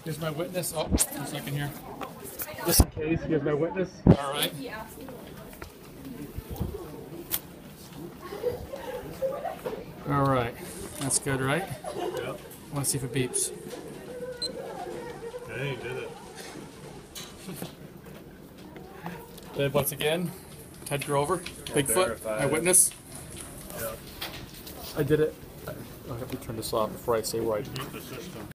Here's my witness. Oh, 2 seconds here. Just in case, here's my witness. All right. All right. That's good, right? Yep. I want to see if it beeps. Hey, you did it. Then once again, Ted Grover, Bigfoot, my witness. Yep. I did it. I'll have to turn this off before I say right. Beat the system.